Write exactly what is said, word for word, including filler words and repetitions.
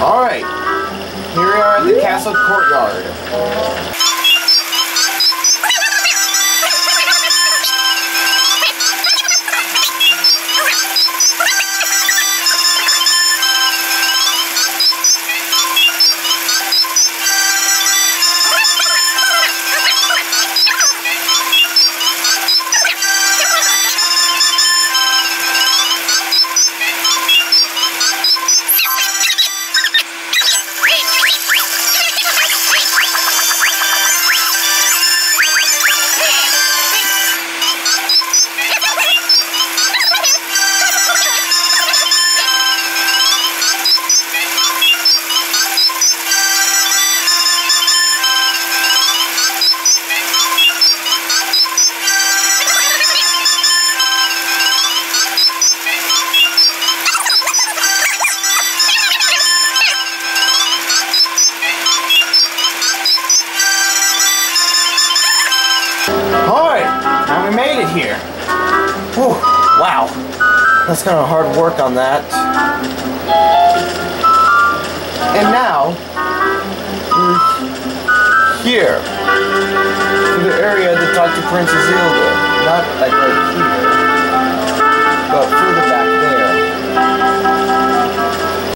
Alright, here we are at the castle courtyard. Alright, now we made it here. Whew, wow, that's kind of hard work on that. And now, we're here, to the area to talk to Princess Hilda. Not like right here, but further back